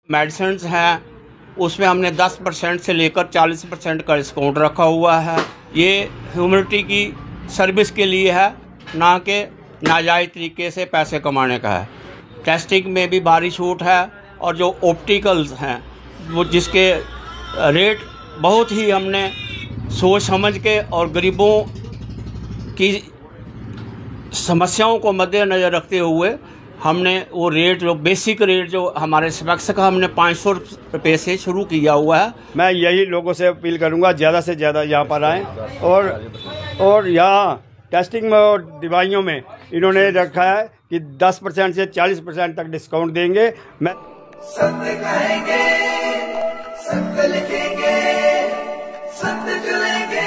Medicines हैं उसमें हमने 10% से लेकर 40% का डिस्काउंट रखा हुआ है। ये ह्यूमैनिटी की सर्विस के लिए है, ना कि नाजायज़ तरीके से पैसे कमाने का है। टेस्टिंग में भी भारी छूट है और जो ऑप्टिकल्स हैं वो जिसके रेट बहुत ही हमने सोच समझ के और गरीबों की समस्याओं को मद्देनज़र रखते हुए हमने वो रेट, जो बेसिक रेट जो हमारे स्पेक्स का, हमने 500 रुपये से शुरू किया हुआ है। मैं यही लोगों से अपील करूंगा ज़्यादा से ज़्यादा यहाँ पर आएँ और यहाँ टेस्टिंग में और दवाइयों में इन्होंने रखा है कि 10% से 40% तक डिस्काउंट देंगे। मैं सत्य कहेंगे, सत्य लिखेंगे, सत्य चलेंगे।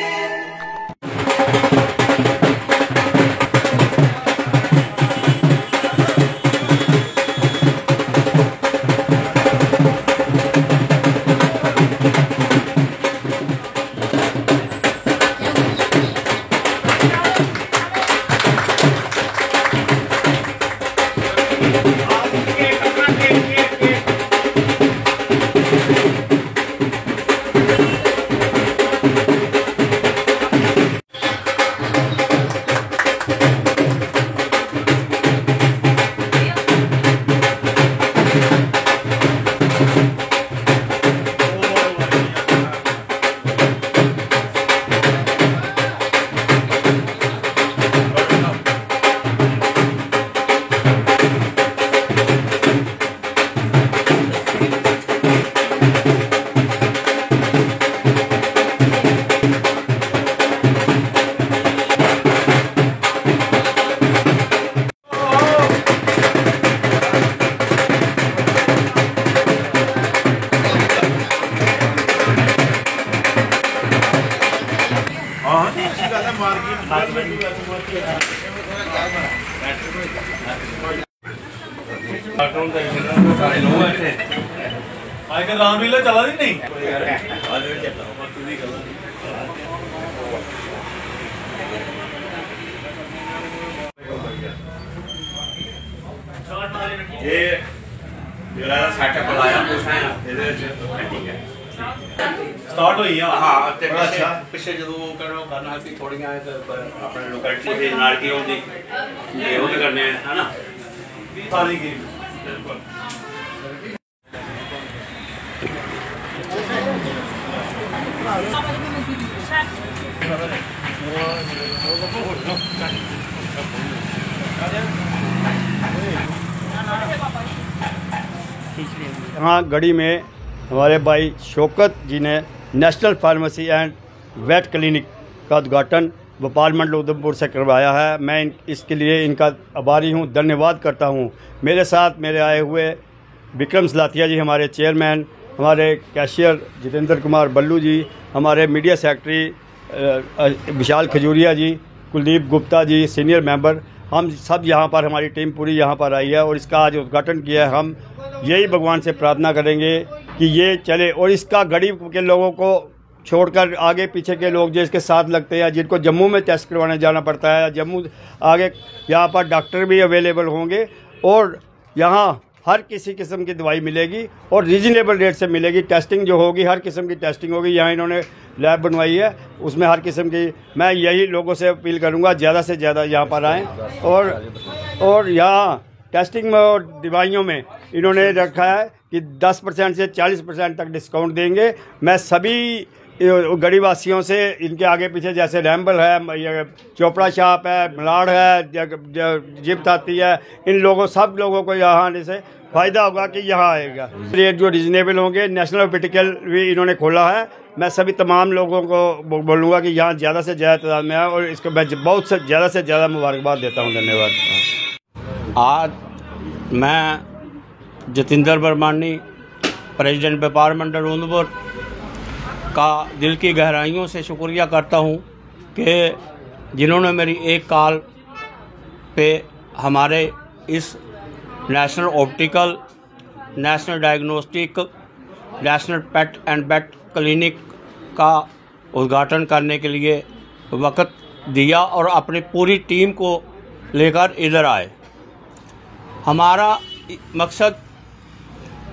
रामलीला चला दी नहीं स्टार्ट हुई है। हाँ, पिछले जो करना कि थोड़ियां अपने लोकेलिटी से नाल की होंदी ये वो करने है ना सारी की यहाँ गढ़ी में हमारे भाई शौकत जी ने national pharmacy and vet clinic का उद्घाटन भोपाल मंडल उधमपुर से करवाया है। मैं इसके लिए इनका आभारी हूँ, धन्यवाद करता हूँ। मेरे साथ मेरे आए हुए विक्रम सलाथिया जी, हमारे चेयरमैन, हमारे कैशियर जितेंद्र कुमार बल्लू जी, हमारे media secretary Vishal Khajuria ji, Kuldeep Gupta ji, senior member, हम सब यहाँ पर, हमारी टीम पूरी यहाँ पर आई है और इसका आज उद्घाटन किया है। हम यही भगवान से प्रार्थना करेंगे कि ये चले और इसका गरीब के लोगों को छोड़कर आगे पीछे के लोग जो इसके साथ लगते हैं, जिनको जम्मू में टेस्ट करवाने जाना पड़ता है, जम्मू आगे यहाँ पर डॉक्टर भी अवेलेबल होंगे और यहाँ हर किसी किस्म की दवाई मिलेगी और रीजनेबल रेट से मिलेगी। टेस्टिंग जो होगी, हर किस्म की टेस्टिंग होगी। यहाँ इन्होंने लैब बनवाई है, उसमें हर किस्म की। मैं यही लोगों से अपील करूँगा ज़्यादा से ज़्यादा यहाँ पर आएँ और यहाँ टेस्टिंग में और दवाइयों में इन्होंने रखा है कि 10% से 40% तक डिस्काउंट देंगे। मैं सभी गरीब वासियों से इनके आगे पीछे, जैसे रैम्बल है, चोपड़ा शॉप है, मलाड है, जिप्त आती है, इन लोगों सब लोगों को यहाँ आने से फ़ायदा होगा कि यहाँ आएगा। रेट जो रिजनेबल होंगे, नेशनल हॉस्पिटल भी इन्होंने खोला है। मैं सभी तमाम लोगों को बोलूँगा कि यहाँ ज़्यादा से ज़्यादा तादाद में आए और इसको मैं बहुत से ज़्यादा मुबारकबाद देता हूँ। धन्यवाद। आज मैं जतिंदर बरमानी, प्रेसिडेंट व्यापार मंडल उधमपुर का दिल की गहराइयों से शुक्रिया करता हूँ कि जिन्होंने मेरी एक कॉल पे हमारे इस national optical, national diagnostic, national pet and vet clinic का उद्घाटन करने के लिए वक्त दिया और अपनी पूरी टीम को लेकर इधर आए। हमारा मकसद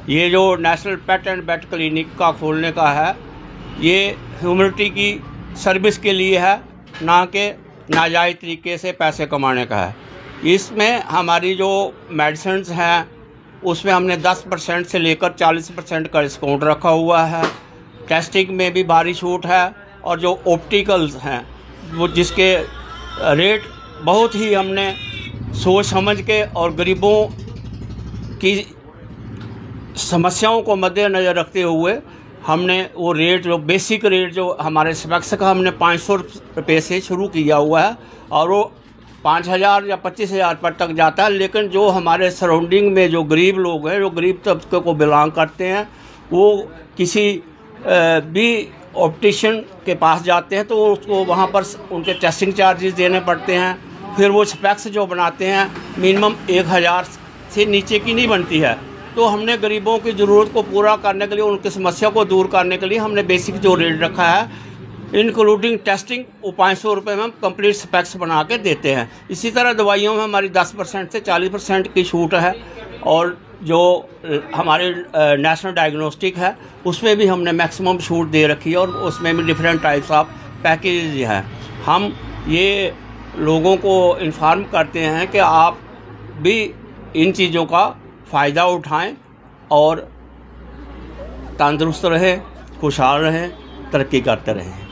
ये जो national pet and vet clinic का खोलने का है, ये ह्यूमैनिटी की सर्विस के लिए है, ना कि नाजायज़ तरीके से पैसे कमाने का है। इसमें हमारी जो मेडिसिन्स हैं उसमें हमने 10% से लेकर 40% का डिस्काउंट रखा हुआ है। टेस्टिंग में भी भारी छूट है, और जो ऑप्टिकल्स हैं वो जिसके रेट बहुत ही हमने सोच समझ के और गरीबों की समस्याओं को मद्देनज़र रखते हुए हमने वो रेट, जो बेसिक रेट जो हमारे स्पेक्स का, हमने 500 रुपये से शुरू किया हुआ है, और वो 5,000 या 25,000 पर तक जाता है। लेकिन जो हमारे सराउंडिंग में जो गरीब लोग हैं, जो गरीब तबके को बिलोंग करते हैं, वो किसी भी ऑप्टिशियन के पास जाते हैं तो उसको वहाँ पर उनके टेस्टिंग चार्जेस देने पड़ते हैं। फिर वो स्पेक्स जो बनाते हैं मिनिमम 1,000 से नीचे की नहीं बनती है। तो हमने गरीबों की ज़रूरत को पूरा करने के लिए, उनकी समस्या को दूर करने के लिए हमने बेसिक जो रेट रखा है, इंक्लूडिंग टेस्टिंग, वो 500 रुपये में हम कंप्लीट स्पेक्स बना के देते हैं। इसी तरह दवाइयों में हमारी 10% से 40% की छूट है, और जो हमारे नेशनल डायग्नोस्टिक है उसमें भी हमने मैक्सिमम छूट दे रखी है, और उसमें भी डिफरेंट टाइप्स ऑफ पैकेज हैं। हम ये लोगों को इन्फॉर्म करते हैं कि आप भी इन चीज़ों का फ़ायदा उठाएं और तंदुरुस्त रहें, खुशहाल रहें, तरक्की करते रहें।